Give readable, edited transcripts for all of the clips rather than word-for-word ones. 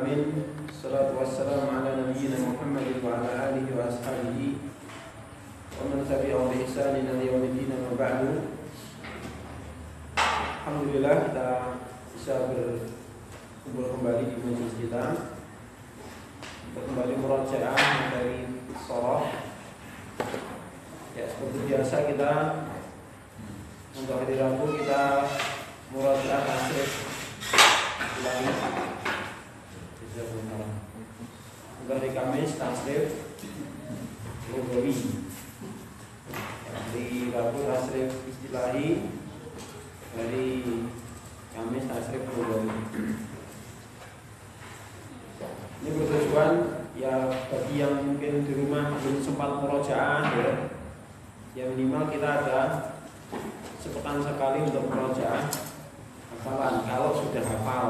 alamin. Salatu wassalamu ala nabiyyina Muhammadin wa ala alihi wa ashabihi wa man tabi'ahum bi ihsanin ila yaumil din, wa ba'du. Alhamdulillah kita bisa berkumpul kembali di majelis kita untuk kembali murajaah dari Shoroh. Ya, seperti biasa kita untuk hari Rabu kita murajaah tasrif ulangi. Untuk hari Kamis tasrif lugawi. Hari Rabu tasrif istilahi, hari Kamis tasrif lugawi. Ini bertujuan ya bagi yang mungkin di rumah belum sempat murojaah ya minimal kita ada sepekan sekali untuk murojaah hafalan kalau sudah hafal.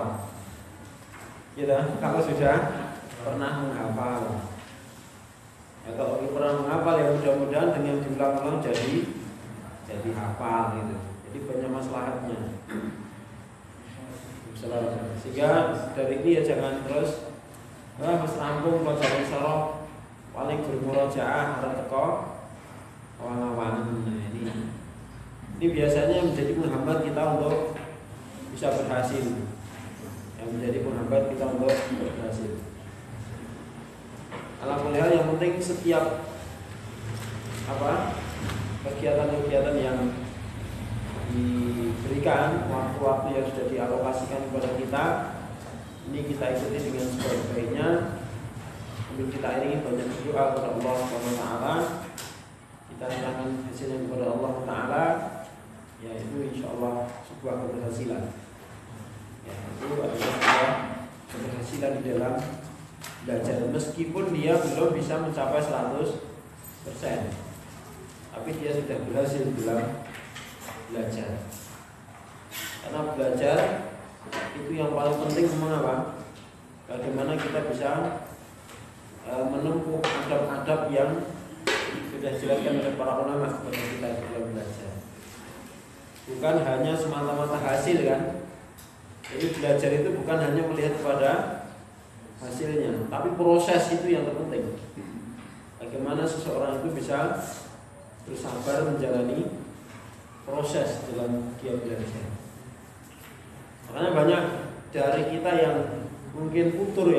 Ya, kalau sudah pernah menghafal. Ya, kalau belum pernah menghafal ya mudah-mudahan dengan diulang-ulang jadi hafal gitu. Jadi banyak maslahatnya. Sehingga dari ini ya jangan terus mas rampung pelajaran Shoroh paling bermurojaah arep teko awan-awan. Nah, ini biasanya menjadi penghambat kita untuk bisa berhasil. Yang menjadi penghambat kita untuk berhasil. Alhamdulillah, yang penting setiap kegiatan-kegiatan yang diberikan, waktu-waktu yang sudah dialokasikan kepada kita, ini kita ikuti dengan sebaik-baiknya. Sambil kita iringi banyak doa kepada Allah Subhanahu wa taala. Kita serahkan hasilnya kepada Allah taala, yaitu insyaallah sebuah keberhasilan. Ya, itu adalah sebuah keberhasilan di dalam belajar, meskipun dia belum bisa mencapai 100%, tapi dia sudah berhasil dalam belajar. Karena belajar itu yang paling penting memang apa? Bagaimana kita bisa menempuh adab-adab yang sudah dijelaskan oleh para ulama kepada kita dalam belajar. Bukan hanya semata-mata hasil kan? Jadi belajar itu bukan hanya melihat pada hasilnya, tapi proses itu yang terpenting. Bagaimana seseorang itu bisa bersabar menjalani proses dalam dia belajar. Makanya banyak dari kita yang mungkin futur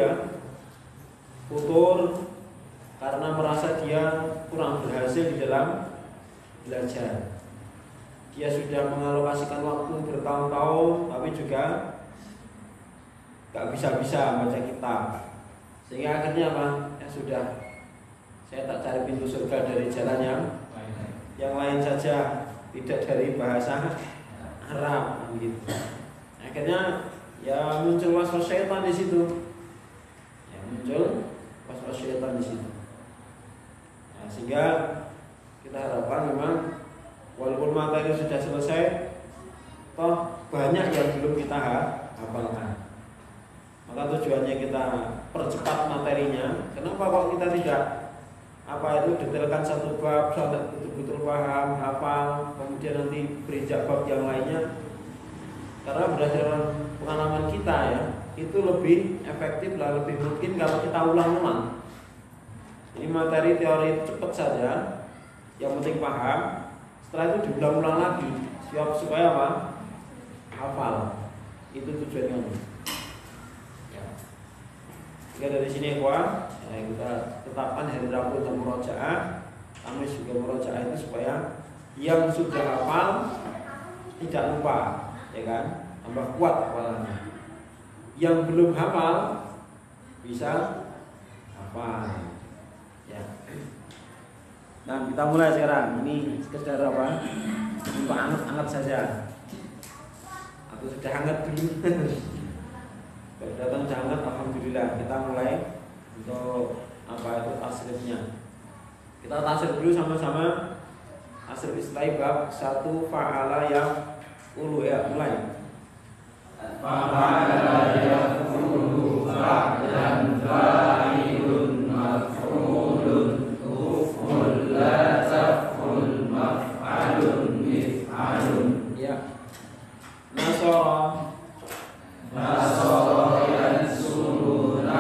karena merasa dia kurang berhasil di dalam belajar. Dia sudah mengalokasikan waktu bertahun-tahun, tapi juga gak bisa baca kitab. Sehingga akhirnya apa? Ya sudah, saya tak cari pintu surga dari jalan yang lain saja, tidak dari bahasa Arab gitu. Akhirnya ya muncul waswas syaitan di situ. Nah, sehingga kita harapkan memang walaupun materi sudah selesai, toh banyak yang belum kita hafalkan. Maka tujuannya kita percepat materinya. Kenapa kok kita tidak detailkan satu bab sampai betul-betul paham, hafal, kemudian nanti berinjak bab yang lainnya? Karena berdasarkan pengalaman kita ya, itu lebih efektif lah, lebih mungkin kalau kita ulang-ulang. Ini materi teori cepat saja, yang penting paham. Setelah itu diulang-ulang lagi, supaya apa? Hafal. Itu tujuannya. Jika dari sini kita tetapkan hari Rabu untuk murojaah. Kamis juga murojaah itu supaya yang sudah hafal tidak lupa, ya kan? Tambah kuat hafalannya. Yang belum hafal bisa hafal. Ya. Nah, kita mulai sekarang. Ini sekedar apa? Untuk hangat saja. Atau sudah hangat dulu. Kalau datang jangan, alhamdulillah. Kita mulai untuk itu tasrifnya. Kita tasrif dulu sama-sama. Tasrif istilah bab 1 fa'ala yang ulu ya, mulai. Fa'ala yang ulu fa'lan fa'ilun maf'ulun uf'ul la taf'ul maf'alun mif'alun. Ya. Nasara yansuru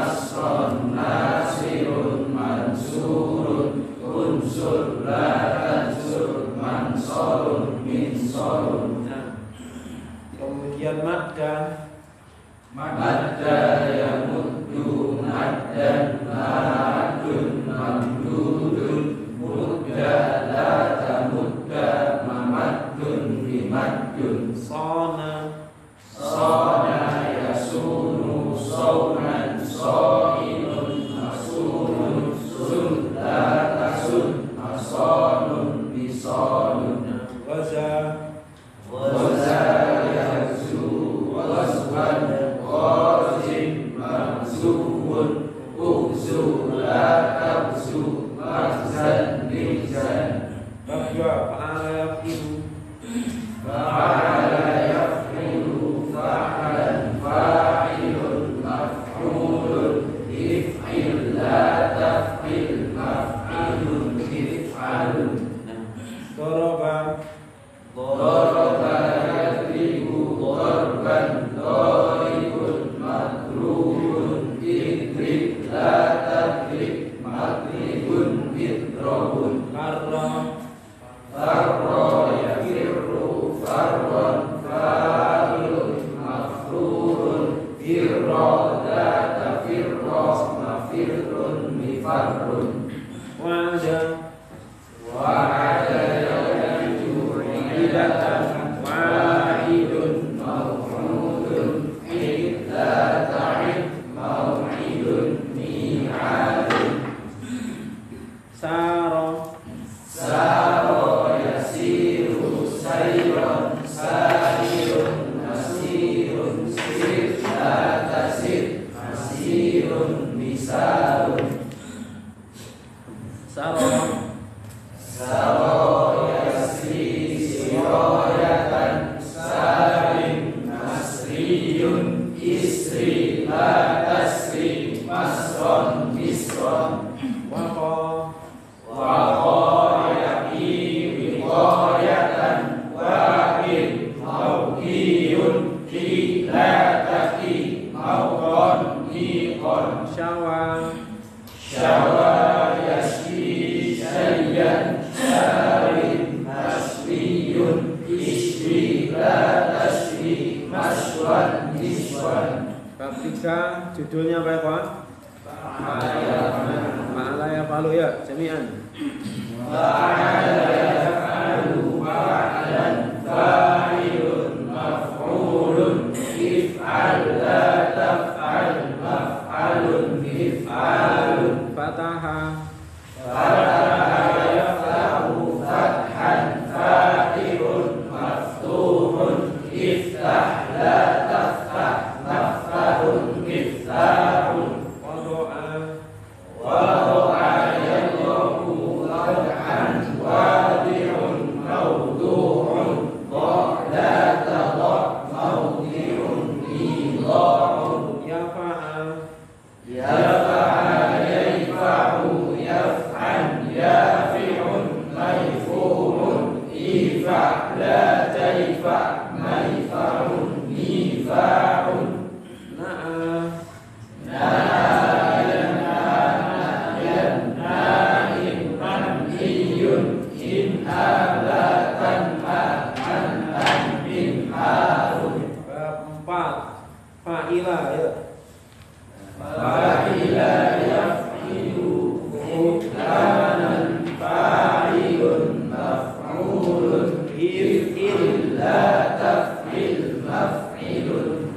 mahzuun uzu la tabzu mahzan mizan. Bab 2 fa'ala yafilu fa'ala yafilu fa'alan fa'ilun maf'ulun if'il la taf'il maf'ilun if'alun. Doroba yadribu darban daribun madrubun idrib la tadrib madribun idrobun. Farra yafirru farron fa'ilun mafrurun firra la tafirra mafirrun mifarrun. Wa'ada ya'idu idatan wa'idun maw'udun idza ta'id maw'idun mi'adun. Saro yasiru sayron sairun nasirun sir la tasir nasirun misarun. Saro yasri siroyatan sarin nasriyun isri la tasri masron misron. Waqa yaqi wiqayatan waqin mawqiyun la taqi mawqan niqon. Syawa yashwi syayyan syarin nasriyun ishwi la tashwi maswan niswan. Bab 3 judulnya apa ya Pak? Fa'ala yafalu ya jami'an. Fa'ala yaf'alu fa'alan fa'ilun maf'ulun if'al la taf'al maf'alun if'alun. Fataha yaf'alu fathan fa'ilun maftuhun iftah la taftah maf'alun miftahun. Wado'a yadrobu wad'an wadi'un mawdu'un la tadha' mawdi'un idha'un. Yafa'a yafa'u yaf'an yafi'un mayfu'un ifa' la tayfa' mayfa'un nifa'un. Fa'ila ya. Fa'ila yaf'ilu fulanan fa'ilun maf'ulun if'il la taf'il maf'ilun.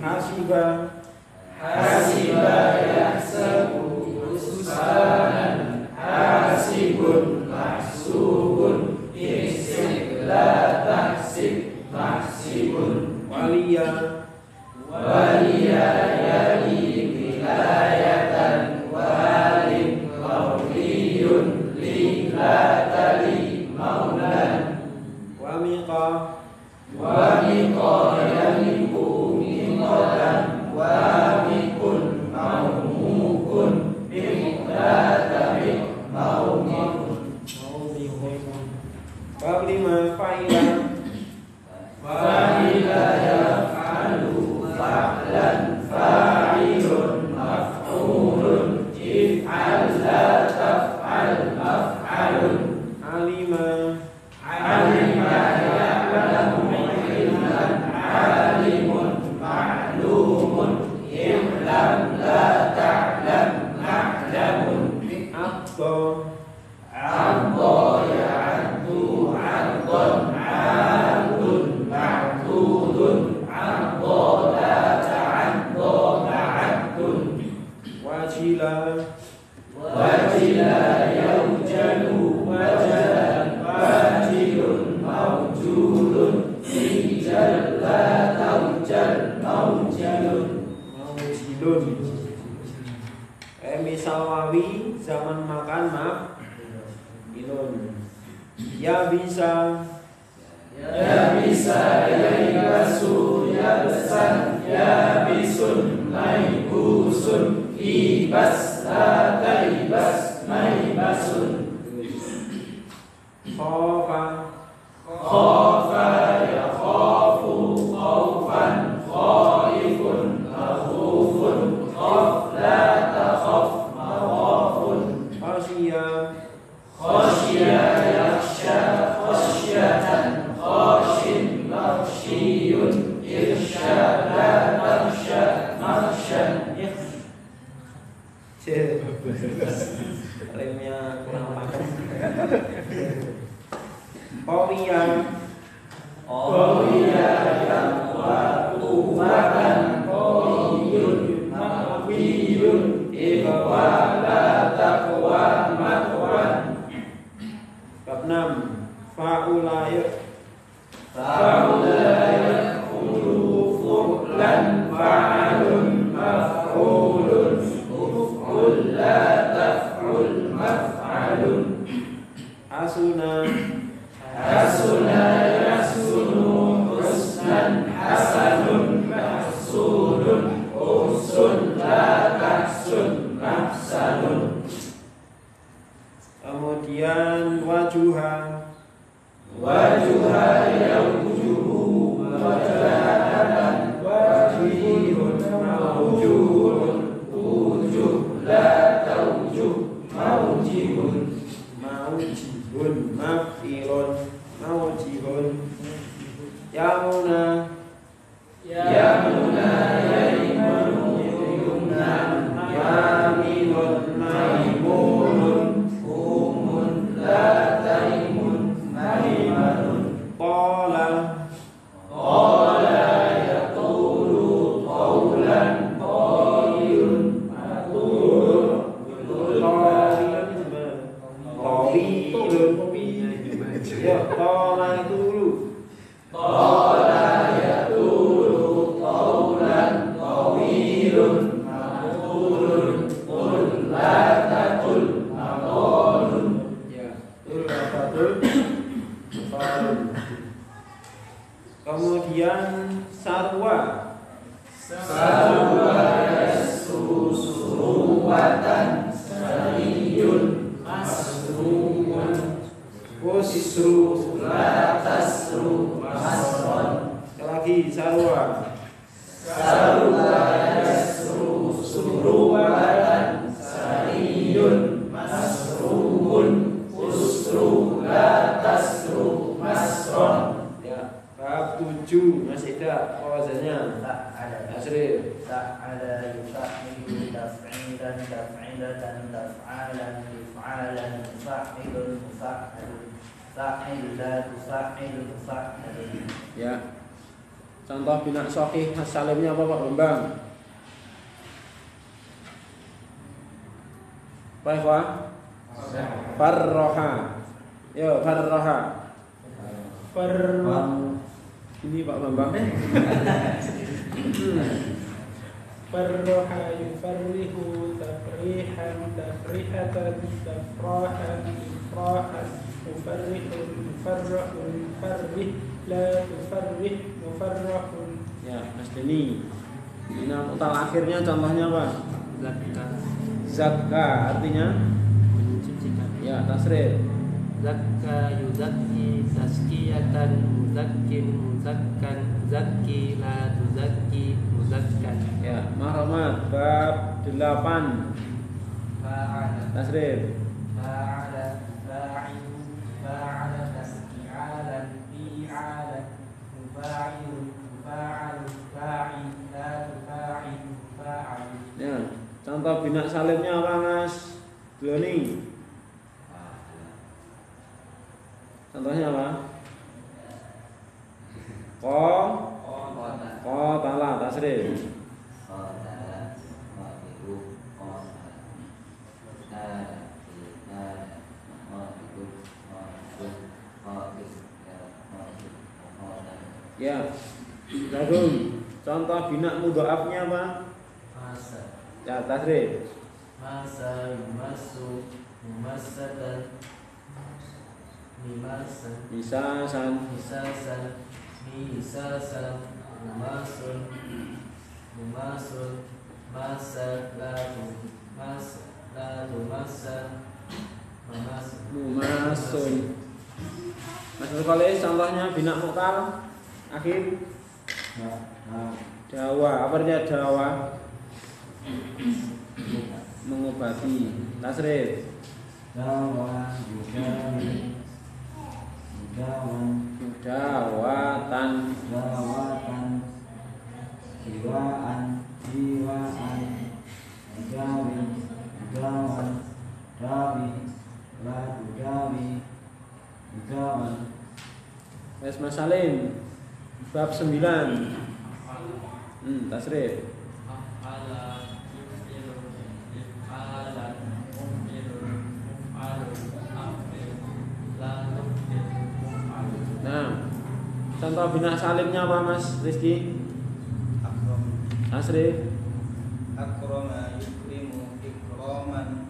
Hasiba yahsabu husbanan hasibun mahsubun ihsib la tahsib mahsibun. Waliya yali wilayatan walim mawliyun li la tali maulan. Wamiqa yaliku miqatan wamikun maumukun miqdatamin maumikun. Bab 5 Fa'ila yaf'alu fa'lan fa'ilun maf'ulun if'al la taf'al maf'alun. Alima ya'lamu ilman alimun ma'lumun i'lam la ta'lam ma'lamun. Adha ya'addu 'addan 'adun ma'dudun 'adda la ta'adda ma'addun. Wajila yaujalu wajalan wajilun mawjulun ijal la taujal mawjilun. misal wawi zaman makan ilun. Ya bisa Ya bisa yaibasu yabsan ya bisun maibusun ibas la taibas maibasun. Khofa ya khofu khaufan khaifun makhufun khaf la takhaf makhafun. Khasya yakhsha khasyatan khashin makhshiyun irsya la takhsha makhshan. Remnya kurang makan. Qawiyah yaqwatan qawiyun maqwiyun iqwa la taqwa maqwan. Bab 6 fa'ula yaqulu fu'lan fa'alun maf'ulun uf'ul la taf'ul maf'alun. Hasuna yasunu husnan hasanun mahsunun uhsun la tahsun mahsanun. Kemudian wajuha yawjuhu wajahatan wajihun mawjuhun wujuh la tawjuh mawjihun. Mawjihun maf'ilun mawjihun. Yamuna yaimanu yumnan yaminun maimunun umun la taimun maimanun. Qala yaqulu qawlan qawilun maqulun ya qala itu dulu. Qala yaqulu qawlan qawilun maqulun qul la taqul maqulun. Ya, tul afatul maqulun. Kemudian sarwa yasusuruwatan sariyun masruun usru la tasru masron. lagi sarwa yasusuruwatan sariyun masruun usru la tasru masron. ya. Bab 7 masih ada wazannya. Tasrif Ta'ala yufa'ilu taf'ilan taf'ilatan taf'alan if'alan mufa'ilun mufa'alun fa'ila tufa'il mufa'alun. ya. Contoh bina sahih salimnya apa Pak Bambang? Pak Farroha. Yo Farroha. Ini Pak Bambang. Farroha yufarrihu tafrihan tafrihatan tafrahan ifrahan mufarrihun mufarrahun mufarrih la tufarrih mufarrahun. Ya, Mas Deni. Ini utal akhirnya contohnya apa? Zakka artinya Mensucikan. ya tasrif. Zakka yuzakki tazkiyatan muzakkin muzakkan muzakki la tuzakki muzakkan. Ya, Mahromat bab 8 Fa'ala tasrif. fa'ala fa'ilu fa'ala tasqi'alan fi'alan mufa'ilun mufa'alun fa'il la tufa'il mufa'al. Ya, contoh bina salimnya apa Mas Doni? Contohnya apa? Qatala tasrif. Ya, Jagung. Contoh bina mudha'afnya apa? Ya, tasrif. masa yumasu mumasatan mimasan misasan misasan misasan mumasun mumasun masa latu masa mumasun. Mas Nurkali contohnya bina mukal akhir dawa. Apa artinya dawa? Mengobati. Tasrif dawa yudawi dawatan dawatan jiwaan yudawi yudawan dawi la yudawi yudawan. Wes Mas Salim bab 9. Tasrif nah, contoh bina salimnya apa Mas Rizky? Tasrif akrama yukrimu ikraman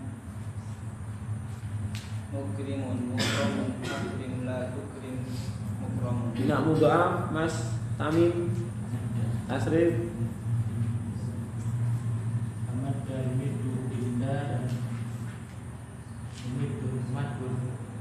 mukrimun mukramun akrim la tukrim mukramun. bina mudha'af Mas Tamim. Tasrif Ahmad dan midu indah dan midu madun.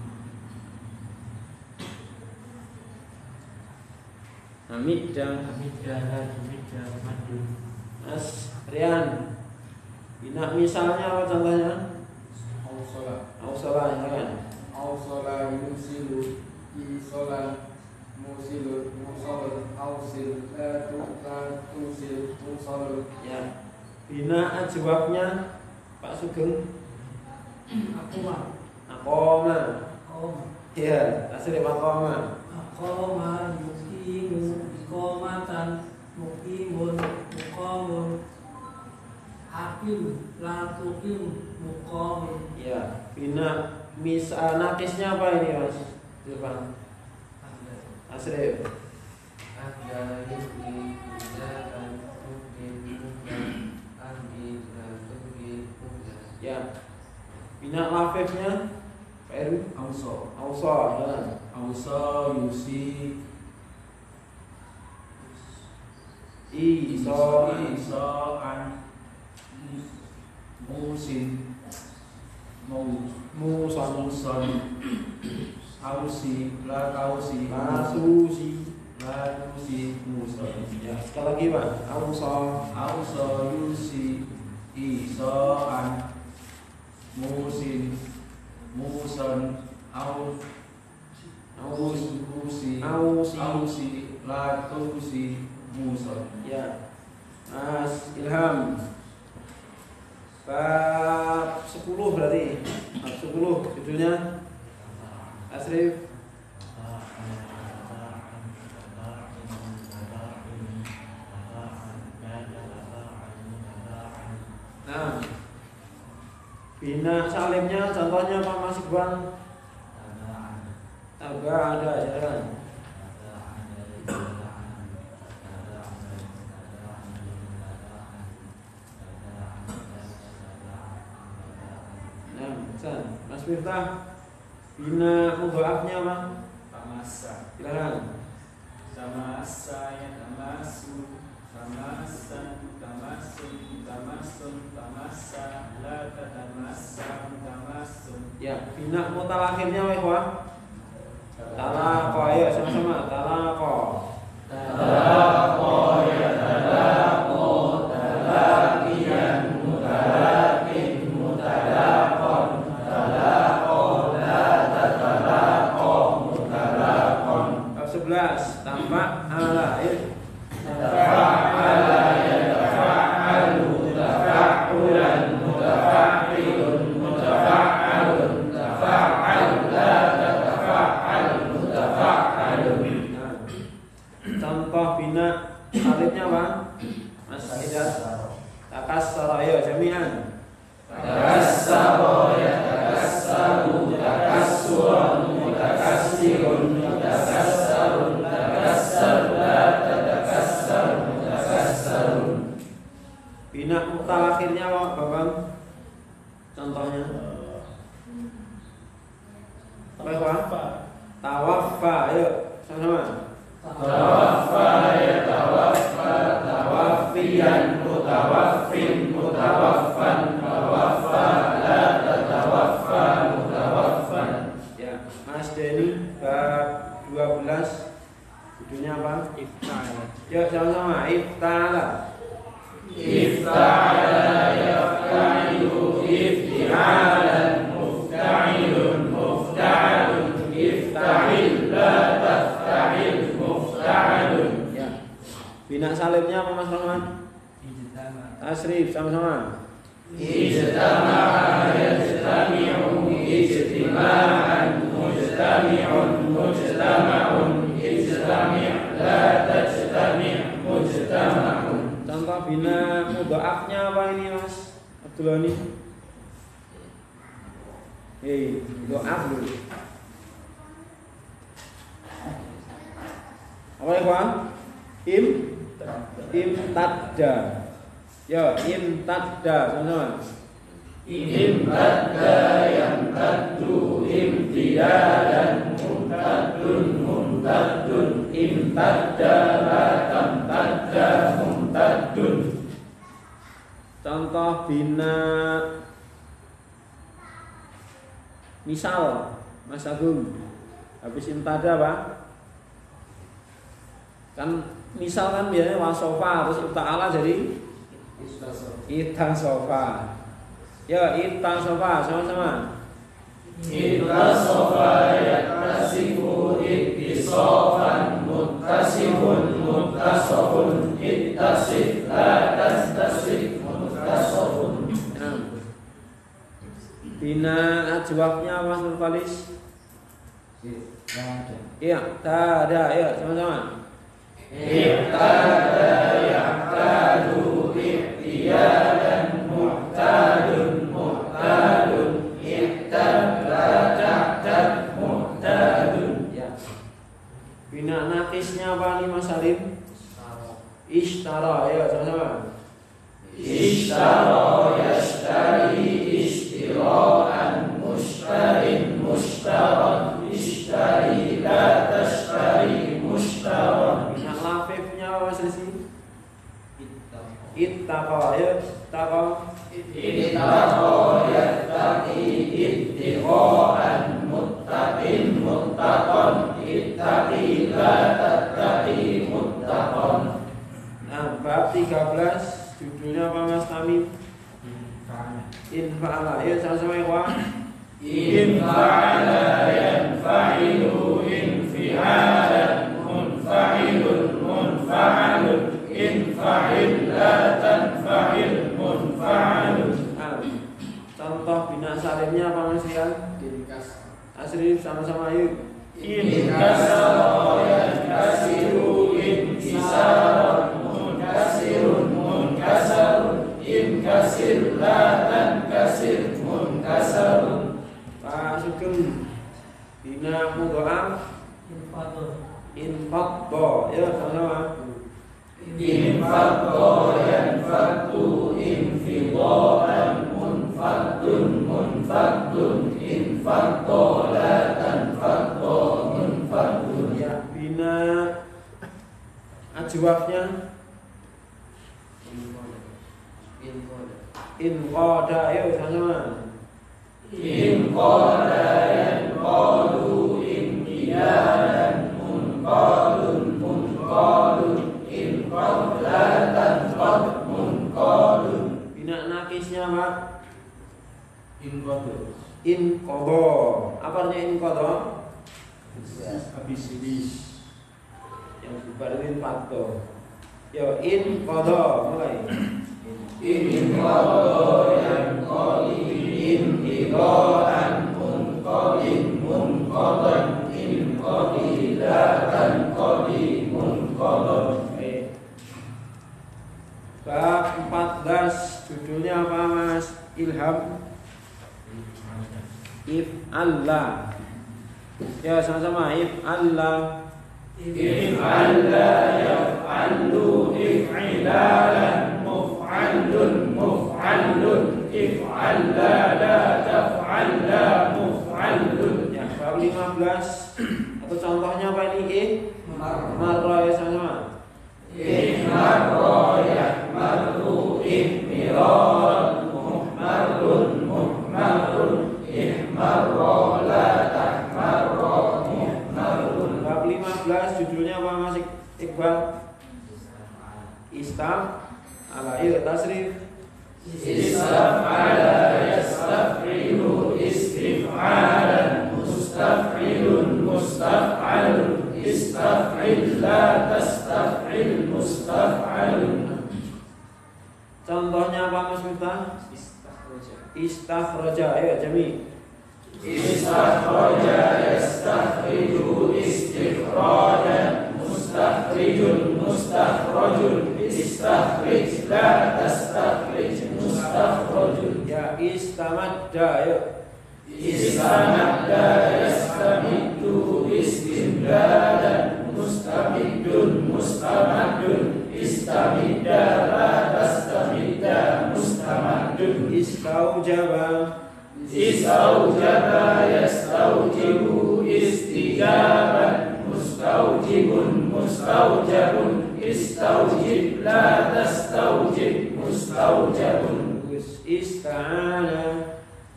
Hamid dan madun. Mas Rian bina misalnya apa contohnya? Ausola ya kan? Ausola yusilu isola musilu musolul ausil la tusil musolul. Ya. Bina jawabnya Pak Sugeng. Akoma. Ya, tasrif akoma. Akoma yukimu ikomatan mukimun mukomun akim la tukim mukomin. Ya, bina nakisnya apa ini Mas? Depan. Tasrif. Ada yuki dan mungkin bukan andi dan tuki bukan. Ya. Bina lafifnya Pak Heru. Auso ya. Auso yusi Iso an musin muson ausi la ausi masusi. muson. Ya, sekali lagi Pak. Auso yusi iso an musin muson ausi la ausi muson. Ya. Mas Ilham. Bab 10 berarti. Bab 10 judulnya Tasrif. Nah, bina salimnya contohnya apa Mas Iqbal? Agak ada jalan. Nah, Mas Miftah, bina mudha'afnya apa? Tamasa Silakan. tamasa ya tamasu tamasan tamasun tamasun tamasa la tatamasa tamasun. Ya, bina mutalakhirnya apa ikhwan? Talaqo, ayo sama-sama. Talaqo. Talaqo ya talaqo talaqiyan mutalaqin mutalaqon talaqo la tatalaqo mutalaqon. Bab 11 tambah alair. Tafa'ala ya tafa'alu tafa'ulan mutafa'ilun mutafa'alun tafa'al la tatafa'al mutafa'alun. Contoh bina salibnya apa? Mas Hidayat. Takassara, ayo jami'an. Takassara ya takassaru takassuran mutakassirun mutakassarun takassar la tatakassar mutakassarun. Bina mutalakhirnya apa, Bapak? Contohnya apa ya? Tawaffa. Tawaffa, ayo sama-sama. Tawaffa yatawaffa tawaffiyan mutawaffin mutawaffan tawaffa la tatawaffa mutawaffan. Ya, Mas Denny bab 12 judulnya apa? Ifta'ala. Yuk sama-sama. Ifta'ala. Ifta'ala yafta'ilu ifti'alan mufta'ilun mufta'alun ifta'il la tafta'il mufta'alun. Ya. Bina salibnya apa Mas Rahman? Tasrif sama-sama. Ijtama'a yajtami'u ijtima'an mujtami'un mujtama'un ijtami' la tajtami' mujtama'un. Contoh bina mudha'afnya apa ini Mas Abdullah? Mudha'af dulu. Apa ya kawan? Imtadda. Ya, imtadda sama-sama. Imtadda yamtaddu imtidadan mumtaddun mumtaddun imtadda la tamtadda mumtaddun. Contoh bina misal Mas Agung habis imtada Pak. Kan misal kan biasanya wasofa terus ifta'ala jadi itasofa. Ya, itasofa sama-sama. Ittasofa yattasifu ittisofan muttasifun muttasofun ittasif la tastasif muttasofun. Bina ajwabnya Mas Nurfalis. Iya, ada, ya sama-sama. Ibtada yahtadu ihtiyadan muhtadun muhtadun ibtada ta'tad muhtadun. Ya. Bina nakisnya apa nih Mas Salim? Ishtara, ya sama-sama. Ishtara yashtari ishtira'an mushtarin mushtaran ishtari la tashtari mushtaran. Bina lafifnya apa Mas Rizky? Ittaqa, ya ittaqa. Ittaqa yattaqi ittiqa'an muttaqin muttaqan ittaqi la tattaqi muttaqan. Nah, bab 13 judulnya apa Mas Tamim? Infa'ala. Ya sama-sama ya kawan. Infa'ala yanfa'ilu infi'alan munfa'ilun munfa'alun infa'il la tanfa'il munfa'alun. Nah, contoh bina salimnya apa Mas Rian? Asrif sama-sama yuk. Inkasara yankasiru inkisaran munkasirun munkasarun inkasir la tankasir munkasarun. Pak Sugeng bina mudha'af infadda, ya sama-sama. Infadda yanfaddu infidaan munfaddun munfaddun infadda la tanfadda munfaddun. Ya, bina ajwabnya inqada, ya sama-sama. Inqada yanqadu inqiyadan munqadun munqadun inqad la tanqad munqadun. Bina nakisnya Pak. Inqadha. Inqadha. Apa artinya inqadha? Habis ini. Yang dibarengi fadha. Ya, inqadha mulai. Inqadha yanqadi inqidaan munqadin munqadan inqadi la tanqadi munqadan. Bab 14 judulnya apa Mas Ilham? If'alla. Ya sama-sama if'alla. If'alla yaf'allu if'ilalan muf'allun muf'allun if'al la taf'al la muf'alun. Ya, bab 15 atau contohnya apa ini? Marra ya sama. Ihmarra yahmarru ihmiran muhmarrun muhmarrun ihmarra la tahmarra muhmarrun. Bab 15 judulnya apa Mas Iqbal? Ala tasrif. Istaf'ala yastaf'ilu istif'alan mustaf'ilun mustaf'alun istaf'il la tastaf'il mustaf'alun. Contohnya apa Mas Miftah? Istakhraja. Ayo jami. Istakhraja yastakhriju istikhrajan mustakhrijun mustakhrajun istakhrij la tastakhrij mustakhrajun. Ya, istamadda. Ayo. Istamadda yastamiddu istimdadan mustamiddun mustamaddun istamidda la tastamidda mustamaddun. Istaujaba. Istaujaba yastaujibu istijaban mustaujibun mustaujabun istaujib la tastaujib mustaujabun. Ista'ana.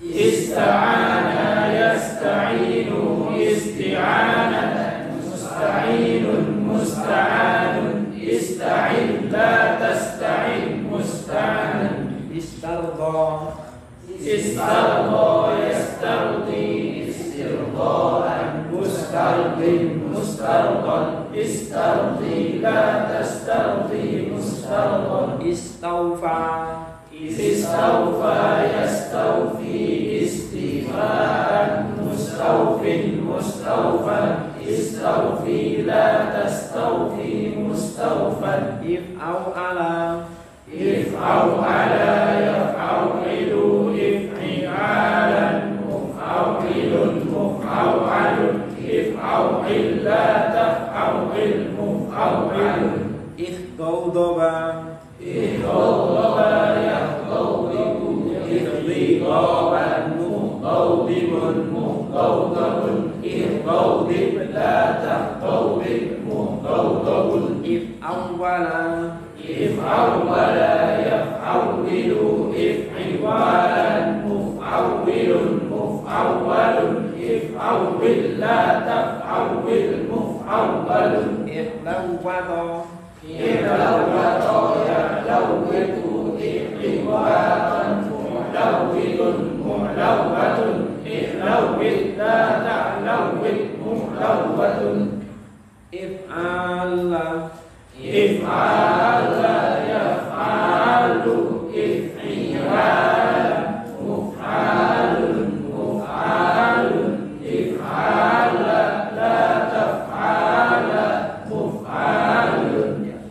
Ista'ana yasta'inu isti'anan musta'inun musta'anun ista'in la tasta'in musta'anun. Istarda. Istarda yastardi istirdan mustardin mustardan istardi la tastardi mustardan. Istaufa. Istaufa yastaufi istifaan mustaufin mustaufan istaufi la tastaufi mustaufan. If'au'ala. If'au'ala yaf'au'ilu if'i'alan muf'au'ilun muf'au'alun if'au'il la taf'au'il muf'au'alun. Ikhgawdaba. Ikhgawdaba yakhgawdibu ikhdigaban mukhgawdibun mukhgawdabun ikhgawdib la takhgawdib mukhgawdabun. If'awwala. If'awwala yaf'awwilu if'iwalan muf'awwilun muf'awwalun if'awwil la taf'awwil muf'awwalun. Ihlawwata. Ihlawwata yahlawwitu if'iwatan muhlawwilun muhlawwatun ihlawwit la ta'lawwit muhlawwatun. If'ala. If'ala yaf'alu if'ilan muf'alun muf'alun if'ala la taf'ala muf'alun.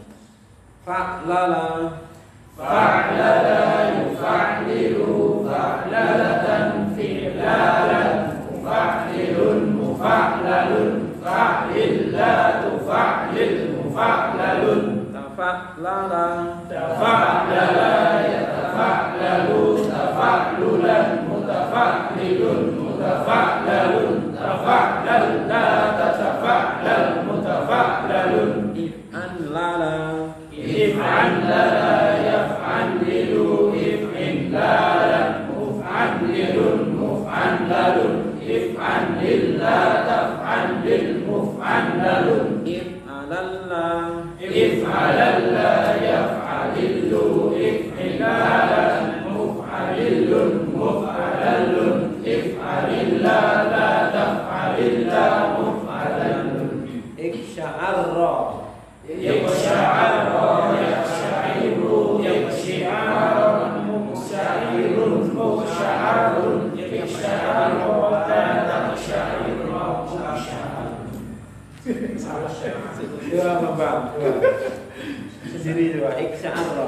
Fa'lala. Fa'lala yufa'lilu fa'lalatan fi'lalan mufa'lilun mufa'lalun fa'lil la tufa'lil mufa'lalun. Tafa'lala. Tafa'lala yatafa'lalu tafa'lulan mutafa'lilun mutafa'lalun tafa'lal la tatafa'lal mutafa'lalun. If'anlala. If'anlala yaf'anlilu if'inlalan muf'anlilun muf'anlalun if'anlil la taf'anlil muf'anlalun. If'alalla. If'alalla yaf'alillu if'ilalan muf'alillun muf'alallun if'alilla la taf'alilla muf'alallun. Iksya'arra. Iksya'arra yaksya'iru iksyi'aran muksyairun muksya'arun iksya'arra la taksya'irra muksya'arun. Dua Bang. Sendiri dua. Iksya'arra.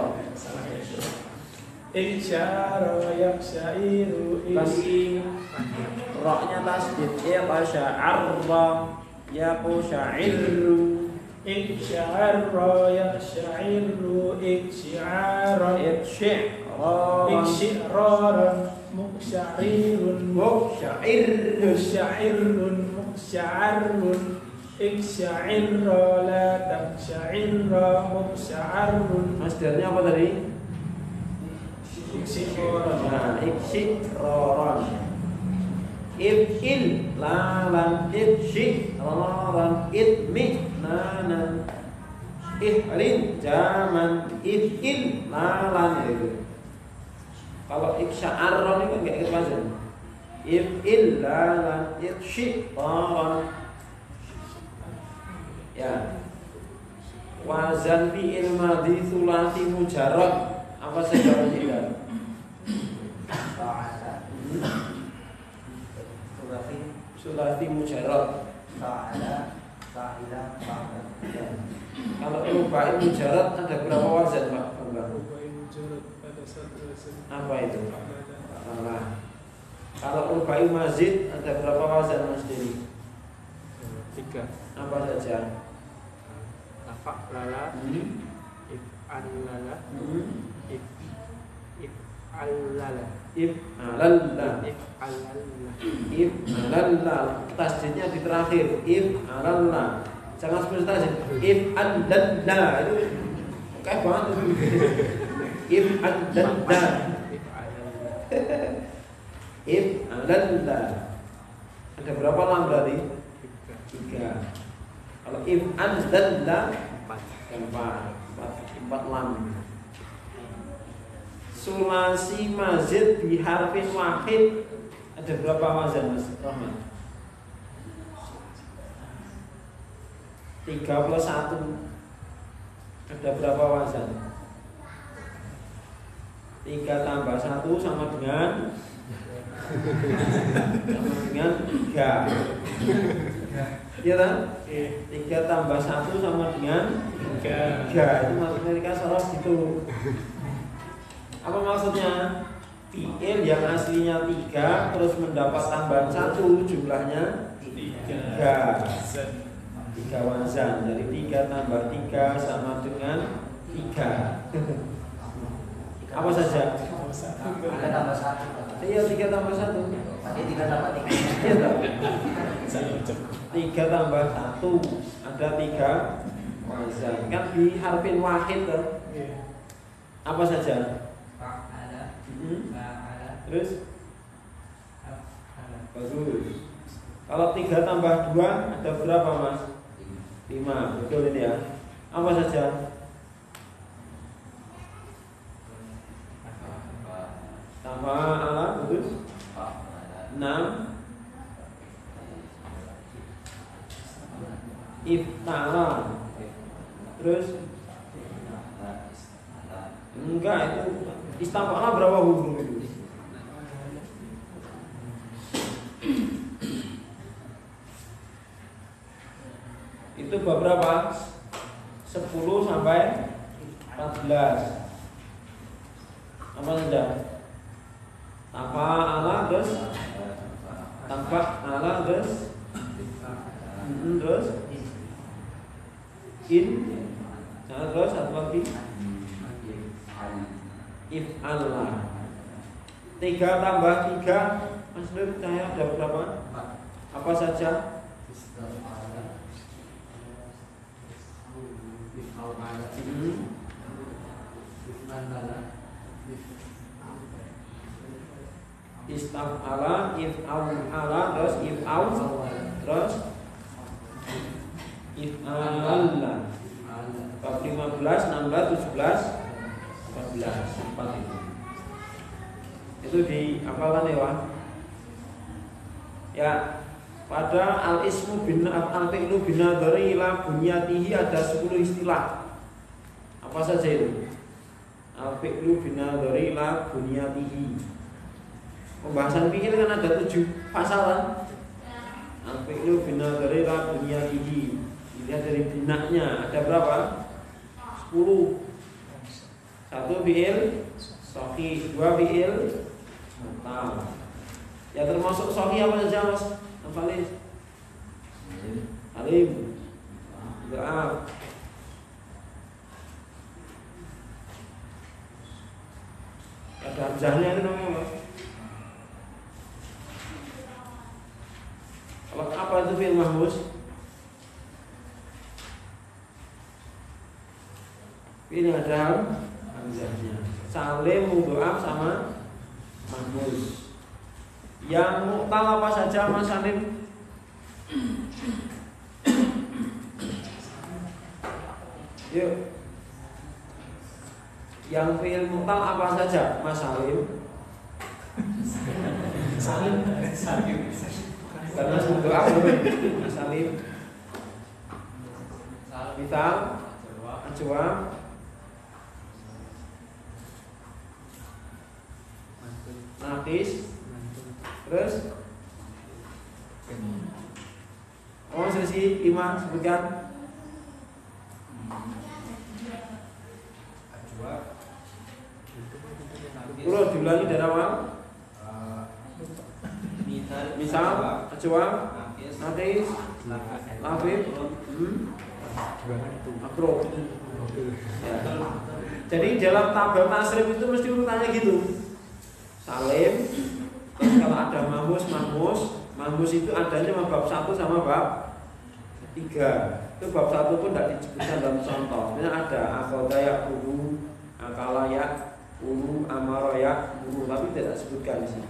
Iksyara yaksyairu Bagi roknya tasdid. Iqsya'arra. Yaqsya'irru. Iksyara yaksyairu iksyaran Iksyi'. Isyiraran muksyarirun Muksyairun Muksyarun Iksya'irra la taksya'irra Muksyarun. Masdarnya apa tadi? Isyiraran. Nah, iksiraran. Ib'il lalan ibsyiraran idmi nanan ihrin jaman ib'il lalan itu. Kalau iksya'arran itu enggak ikut wazan. Ib'il lalan ibsyiraran. Ya. Wazan fi'il madhi tsulasi mujarrad apa saja tidak? Sulasi mujarrad. Kalau rubai mujarrad ada berapa wazan, Pak? Apa itu? Salah. Kalau rubai mazid ada berapa wazan, Mas Deni? 3. Apa saja? Lafak lala, if'al lala, if'al lala, if'alalla. Tasdidnya di terakhir. If'alalla. Jangan seperti tasdid. If'alalla itu kayak banget. If'alalla. If'alalla. Ada berapa lam berarti? 3. Kalau if'alalla 4 lam. Sulasi mazid bi harfin wahid ada berapa wazan, Mas Rahman? 3 plus 1 ada berapa wazan? 3 tambah 1 sama dengan 3. Iya kan? 3 tambah 1 sama dengan 3. Itu maksudnya mereka salah gitu. Apa maksudnya? Fi'il yang aslinya 3 terus mendapat tambahan 1 jumlahnya 3 wazan. Jadi 3 tambah 3 sama dengan 3. Apa saja? 3 tambah 1. Iya, 3 tambah 1. Tadi 3 tambah 3. Iya toh? 3 tambah 1 ada 3 wazan. Kan di harfin wahid toh. Apa saja? Terus? Bagus. Kalau 3 tambah 2 ada berapa, Mas? 5. Betul ini ya. Apa saja? Tambah ala betul. 6. Iftala. Terus? Enggak, itu istafala berapa huruf itu? Itu bab berapa? 10 sampai 14. Apa saja? Tanpa ala terus terus in terus satu lagi if'allah. 3 tambah 3 Mas Nur, saya ada berapa? Apa saja? Istaf'ala, if'ala, terus if'al, terus if'alalla. Bab 15, 16, 17, 14, 4 itu. Itu dihafalkan ya, Pak. Ya, pada al-ismu bin al-fi'lu bin nadhari ila bunyatihi ada 10 istilah. Apa saja itu? Al-fi'lu bin nadhari ila bunyatihi. Pembahasan fikih kan ada 7 pasalan. Al-fi'lu bin nadhari ila bunyatihi. Dilihat dari binaknya ada berapa? 10. 1 fi'il sahih, 2 fi'il mu'tal. Ya termasuk sahih apa saja, Mas? Hafalin. Alim. Doa. apa itu fi'il mahmus? Fi'il yang ada hamzahnya. Salim, mudhoaf sama mahmus. Yang mu'tal apa saja Mas Salim? Yuk. Yang fi'il mu'tal apa saja Mas Salim? Karena mudhoaf Mas Salim. Misal ajwa naqis terus selisih 5 sebutkan. Urut diulangi dari awal. Misal ajwa naqis lafif makro. Ya. Jadi dalam tabel tasrif itu mesti urutannya gitu. Salim, terus kalau ada mahmus itu adanya bab 1 sama bab 3. Itu bab 1 pun tidak disebutkan dalam contoh. Sebenarnya ada akhoda yakulu, akala yakulu, amaro yakulu, tapi tidak disebutkan di sini.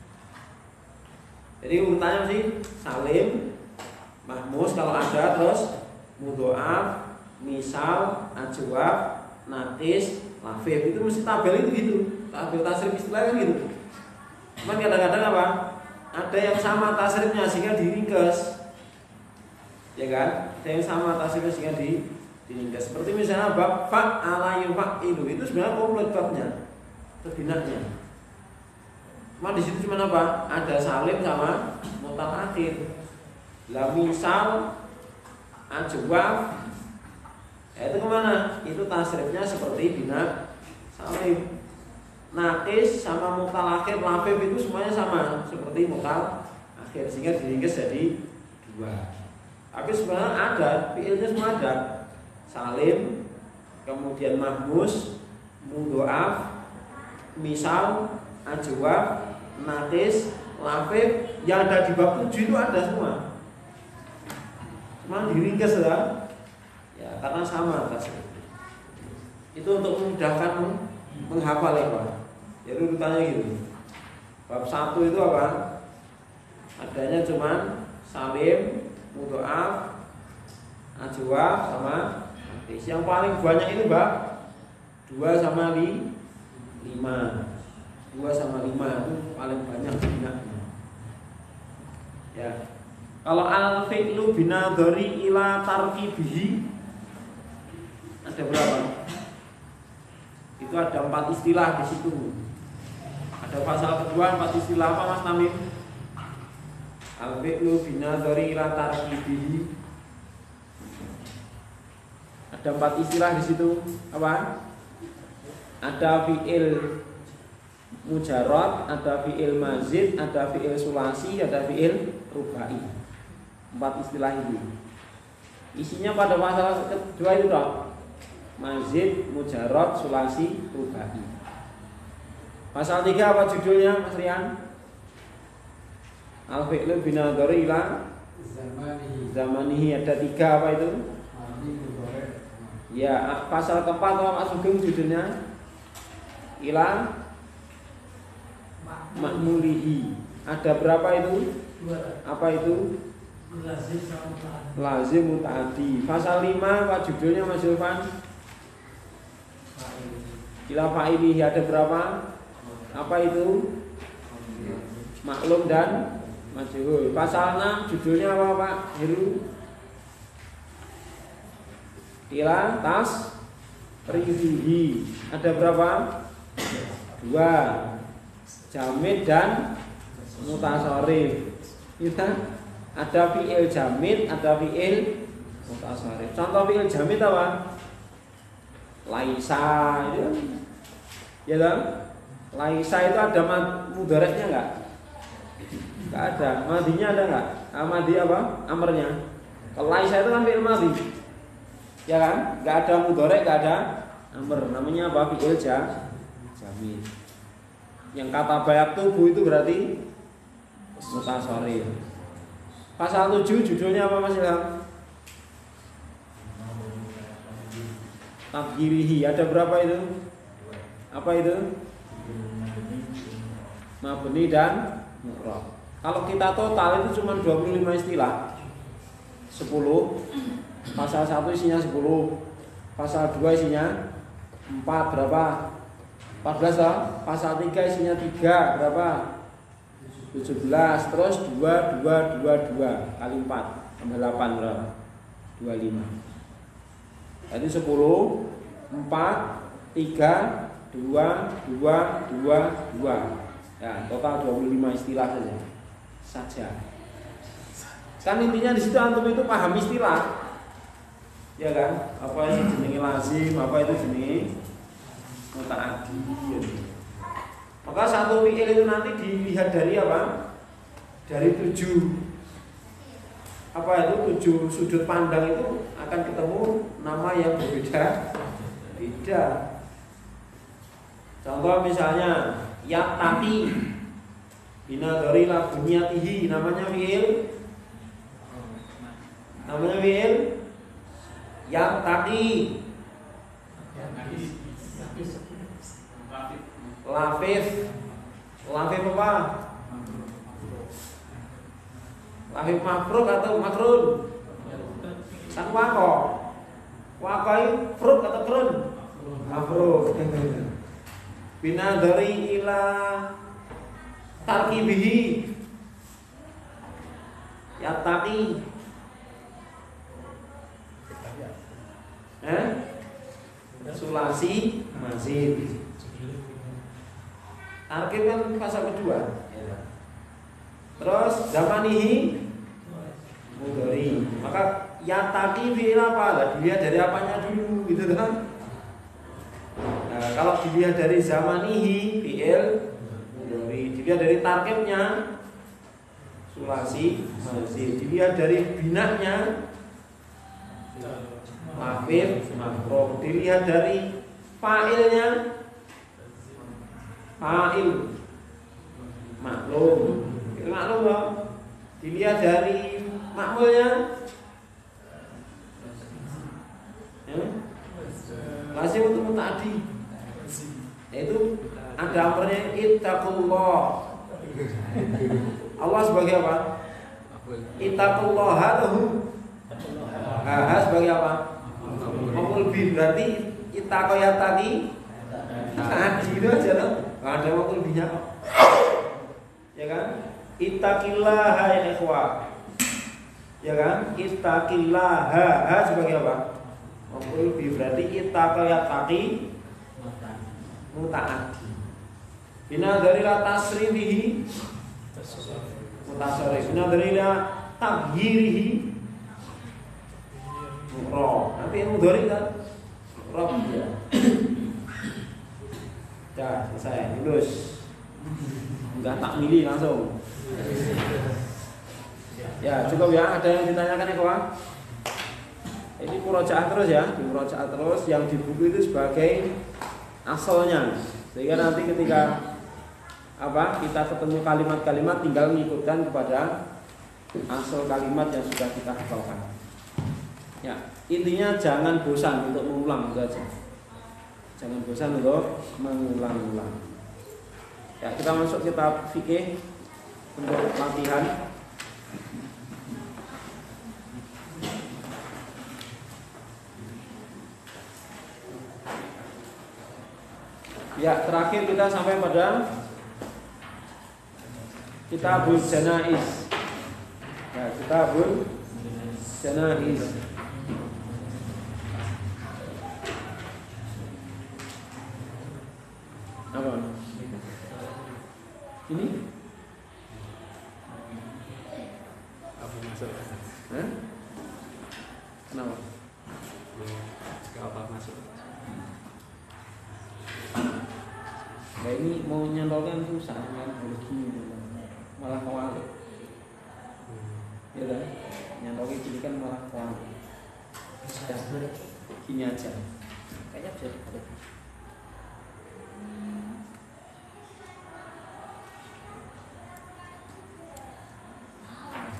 Jadi urutannya sih salim, mahmus kalau ada, terus mudhoaf, misal, ajwab, naqis, lafif, itu mesti tabel itu gitu. Tabel tasrif istilah kan gitu. Cuman kadang-kadang apa? Ada yang sama tasrifnya sehingga diringkas. Ya kan? Ada yang sama tasrifnya sehingga diringkas. Seperti misalnya bab fa'ala yufa'ilu, itu sebenarnya komplit babnya. Terbinatnya. Cuma di situ cuma apa? Ada salim sama mutal akhir. Lah misal ajwab, itu kemana? Itu tasrifnya seperti bina salim. Naqis sama mutal akhir lafif itu semuanya sama seperti mutal akhir sehingga diringkas jadi 2. Tapi sebenarnya ada fi'ilnya semua ada. Salim, kemudian mahmus, mudhoaf, misal, ajwab, naqis, lafif yang ada di bab 7 itu ada semua. Cuma diringkas ya karena sama tasrif. Itu untuk memudahkan menghafal ya Pak. Jadi urutannya gitu. Bab 1 itu apa? Adanya cuman salim, mudhoaf, ajwab sama naqis. Yang paling banyak itu bab 2 sama 5. 2 sama 5 itu paling banyak binatnya. Ya. Kalau al-fi'lu binadhari ila tarkibihi ada berapa? Itu ada 4 istilah di situ. Ada pasal kedua 4 istilah apa Mas Tamim? Al-fi'lu binadhari ila tarkibihi. Ada 4 istilah di situ. Apa? Ada fi'il mujarrad, ada fi'il mazid, ada fi'il sulasi, ada fi'il rubai. 4 istilah itu. Isinya pada pasal kedua itu dong. Mazid, mujarrad, sulasi, rubai. Pasal 3 apa judulnya Mas Rian? Al-fi'lu binadhari ila zamanihi. Ada 3 apa itu? Ya, pasal keempat apa Mas Sugeng judulnya? Ila makmulihi. Ada berapa itu? Apa itu? Lazim muta'addi. Pasal 5 apa judulnya Mas Zulfan? Ila fa'ilihi. Ada berapa? Apa itu? Maklum dan majhul. Pasal 6 judulnya apa Pak Heru? Ila tas rifihi. Ada berapa? 2. Jamid dan mutasharif. Kita ada fi'il jamid, ada fi'il mutasharif. Contoh fi'il jamid apa? Laisa itu. Ya kan? Laisa itu ada mudhareknya enggak? Enggak ada. Madinya ada enggak? Madi apa? Amrnya. Kalau laisa itu kan fi'il madi. Ya kan? Enggak ada mudharek, enggak ada amr. Namanya apa? Fi'il jamid. Yang kata bayak tubuh itu berarti mutasharif. Pasal 7 judulnya apa Mas Ilham? Tabgirihi. Ada berapa itu? Apa itu? Mabni dan mu'rab. Kalau kita total itu cuma 25 istilah. 10. Pasal 1 isinya 10. Pasal 2 isinya 4 berapa? 14 lah. Pasal 3 isinya 3 berapa? 17. Terus 2 kali 4 tambah 8 berapa? 25. Jadi 10, 4, 3, 2. Ya, total 25 istilah saja. Kan intinya di situ antum itu paham istilah. Ya kan? Apa itu jenenge lazim, apa itu jenenge mutaaddi. Maka satu fi'il itu nanti dilihat dari apa? Dari 7 apa itu 7 sudut pandang itu akan ketemu nama yang berbeda. Contoh misalnya yattaqi binadhari la bunyatihi, namanya fi'il yattaqi. Lafif apa? Lafif mafruk atau makrun? Kan wako itu fruk atau krun? Mafruk. Binadhari ila tarkibihi yattaqi. Sulasi mazid. Tarkib kan fasa kedua. Terus zamanihi mudhari. Maka yattaqi fi'il apa? Dilihat dari apanya dulu gitu kan. Nah, kalau dilihat dari zamanihi fi'il mudhari, dilihat dari tarkibnya sulasi mazid, dilihat dari binanya maf'il maf'ul, dilihat dari fa'ilnya fa'il maklum. Maklum loh. Dilihat dari makmulnya lazim untuk mutaaddi. Yaitu ada amrnya ittaqullah. Allah sebagai apa? Ittaqullaha lahu. Sebagai apa? Maf'ul bih, berarti ittaqaya tadi taati itu aja loh. Enggak ada maf'ul bihnya kok. Ya kan? Ittaqillaha ya ikhwah. Ya kan? Ittaqillaha sebagai apa? Maf'ul bih, berarti ittaqaya taqi mutaaddi. Bina dari la tasrifihi mutasarrif. Bina dari la tabghirihi roh. Nanti yang mudhari kan roh ya. Dah selesai, lulus. Enggak tak milih langsung. Ya cukup ya. Ada yang ditanyakan ya kawan? Ini murojaah terus ya, di murojaah terus. Yang di buku itu sebagai asalnya, sehingga nanti ketika kita ketemu kalimat-kalimat tinggal mengikutkan kepada asal kalimat yang sudah kita hafalkan. Ya, intinya jangan bosan untuk mengulang itu aja. Jangan bosan untuk mengulang-ulang. Ya, kita masuk kitab fikih untuk latihan. Ya, terakhir kita sampai pada Kitabul Janaiz. Ya, Kitabul Janaiz. Apa? Ini? Apa masuk? Kenapa? Apa masuk? Nah ini mau nyantolkan susah kan, begini malah kewalik. Ya kan? Nyantolkan gini kan malah kewalik. Gini aja. Kayaknya bisa dikatakan.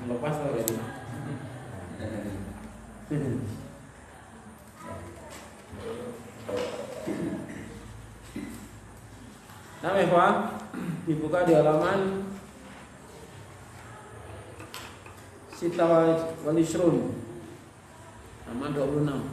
Lepas tuh ini. Nah, Eva, dibuka di halaman Sita wal Ishrun, halaman 26.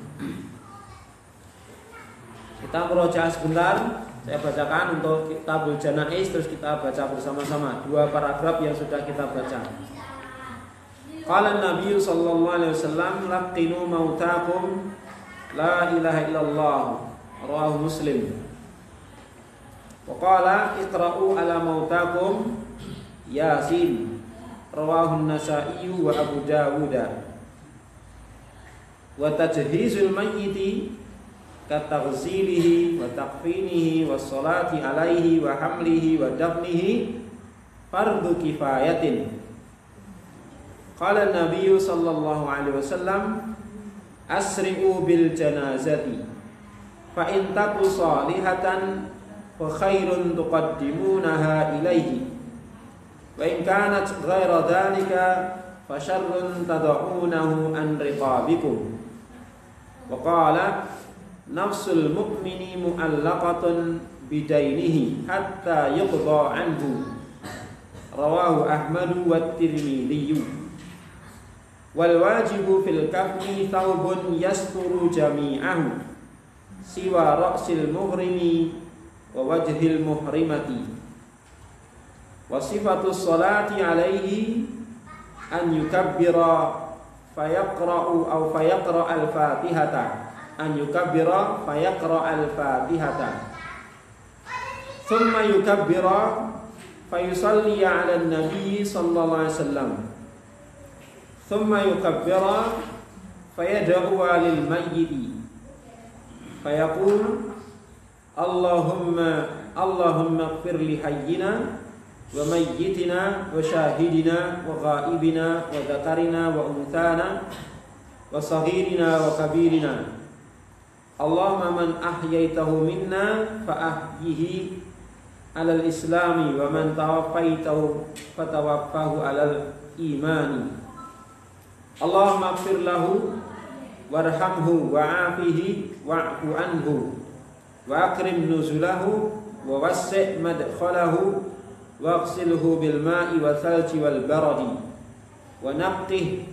Kita merojaah sebentar. Saya bacakan untuk Kitabul Janaiz, terus kita baca bersama-sama dua paragraf yang sudah kita baca. Qala Nabi sallallahu alaihi wasallam, laqinu mautakum la ilaha illallah, rawahu Muslim. Wa qala iqra'u ala mautakum Yasin, rawahu An-Nasa'i wa Abu Dawud. Wa tajhizul mayyiti kataghsilihi wa takfinihi wa salati alaihi wa hamlihi wa dafnihi fardu kifayatin. Qala an-nabiy sallallahu alaihi wasallam, asri'u bil janazati fa in taku salihatan fa khairun tuqaddimunaha ilaihi wa in kanat ghaira dhalika fa syarrun tad'unahu an riqabikum. Wa qala nafsul mu'mini mu'allaqatun bidainihi hatta yuqda anhu, rawahu Ahmadu wa Tirmidhi. Wal wajibu fil kafni thawbun yasturu jami'ahu siwa ra'sil muhrimi wa wajhil muhrimati. Wa sifatus salati alaihi an yukabbira fayaqra'u aw fayaqra' al-fatihata, an yukabbira fayaqra' al-fatihata thumma yukabbira fayusalli 'ala an-nabi sallallahu alaihi wasallam thumma yukabbira fayad'u lil mayyiti fayaqul Allahumma ighfir li hayyina wa mayyitina wa shahidina wa ghaibina wa dhakarina wa unthana wa saghirina wa kabirina. Allahumma man ahyaitahu minna fa ahyihi alal islami wa man tawaffaitahu fatawaffahu alal imani. Allahumma ighfir lahu warhamhu wa'afihi wa'fu anhu wa akrim nuzulahu wa wassi' madkhalahu waghsilhu bil ma'i wa thalji wal baradi wa naqqihi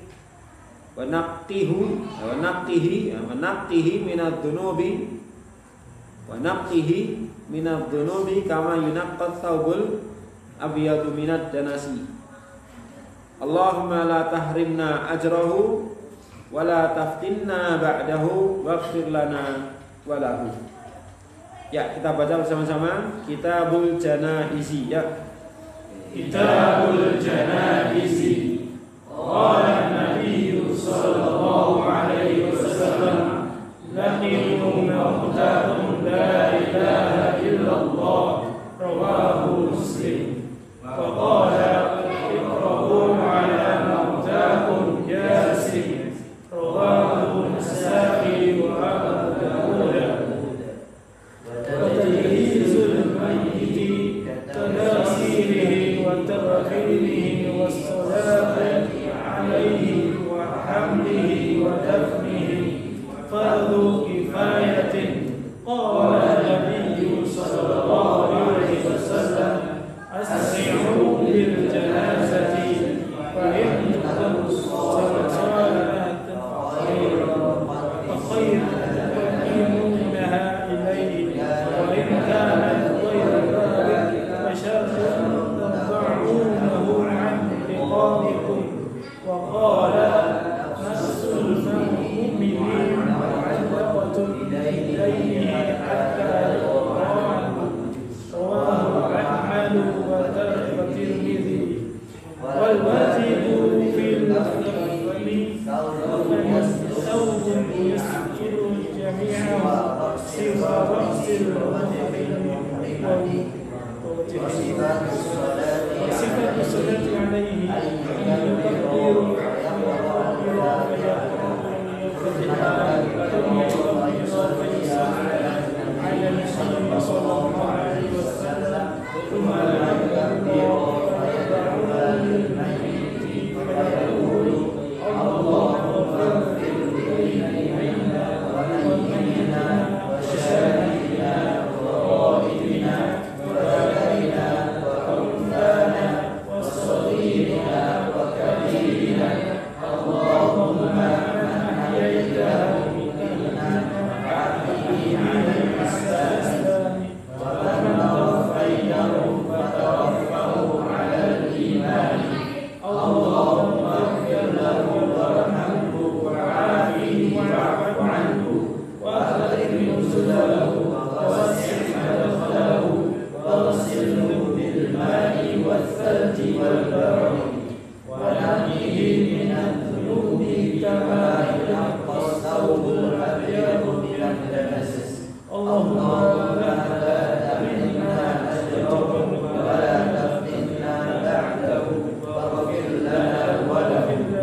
minadh dhunubi kama yunaqqat thawbul abyadu minad danasi. Allahumma la tahrimna ajrahu wa la taftinna ba'dahu waghfir lana wa lahu. Ya, kita baca bersama-sama Kitabul Janaizi ya. Kitabul Janaizi. Qala Nabi sallallahu alaihi wasallam, laqinu mautakum la ilaha illallah, rawahu Muslim. Wa qala iqra'u ala mautakum Yasin, rawahu An-Nasa'i wa Abu Dawud. Wa tajhizul mayyiti tadasirihi wa tarhimihi wa salati alaihi wa hamlihi wa dafnihi fardu kifayatin. Qala Nabi sallallahu alaihi wasallam, asri'u bil janazati fa in taku salihatan fa khairun tuqaddimunaha ilayhi wa in kanat ghayra dhalika fa sharrun tad'unahu an riqabikum. Wa qala nafsul mu'mini mu'allaqatun bidainihi hatta yuqda anhu, rawahu Ahmad wa Tirmidhi. Wal wajibu fil kafni thawbun yasturu jami'ahu siwa ra'sil muhrimi wa sifatu salati alaihi an yukabbiru ثم والبر ونقه من الذنوب كما ينقى الثوب الأبيض من الدنس اللهم لا تحرمنا أجره ولا تفتنا بعده واغفر لنا وله.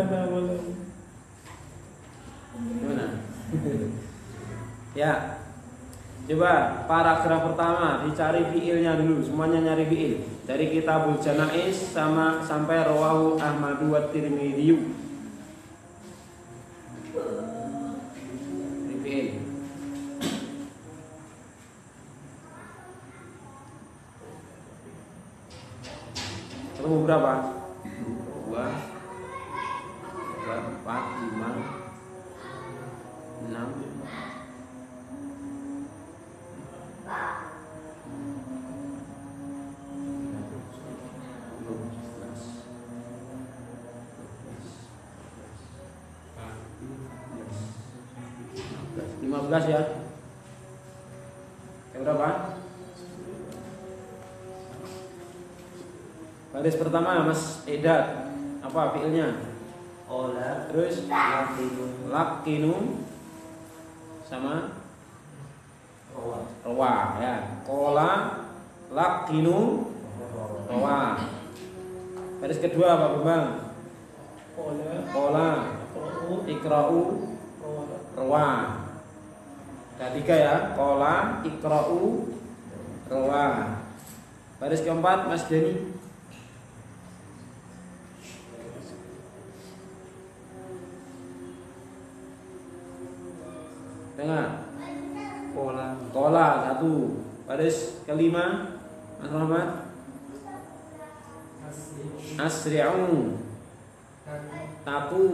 Gimana? Ya. Coba paragraf pertama dicari fiilnya dulu, semuanya nyari fiil. Dari Kitabul Janaiz sama sampai Rawahu Ahmadu wa Tirmidzi. Fiil. Ketemu berapa? 2 4 5 6 15 ya. Yang berapa? Baris pertama Mas Edat. Apa fiilnya? Ola Terus Lakinu lakinu sama rawa ya. Kola lakinu rawa. Baris kedua Pak Bambang. Kola ikra'u rawa. Ada 3 ya. Kola ikra'u rawa. Baris keempat Mas Deni. Dengar. Kola 1. Baris kelima Mas Muhammad. Asri'u taku.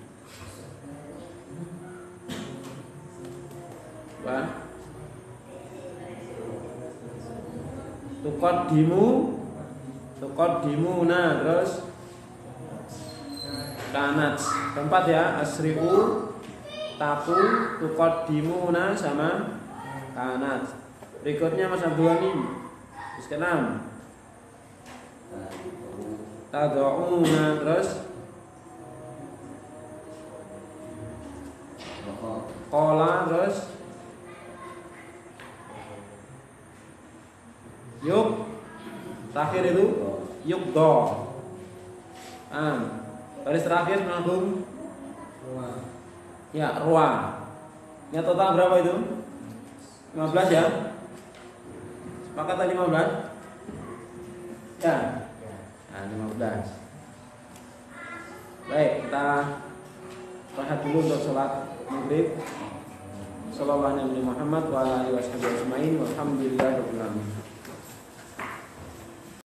Wah. Tuqaddimuna terus kanat. Keempat ya, asri'u taku, tuqaddimuna sama kanat. Berikutnya Mas Abdul Ghani. Terus ke-6. Tad'una terus qala terus yuk. Terakhir itu yukdo. Baris terakhir langsung ya ruang. Ini total berapa itu? 15 ya. Sepakat tadi 15? Ya. Nah, 15. Baik, kita rehat dulu untuk sholat maghrib. Sallallahu alaihi Muhammad wa alihi wasallam. Walhamdulillahirabbil alamin.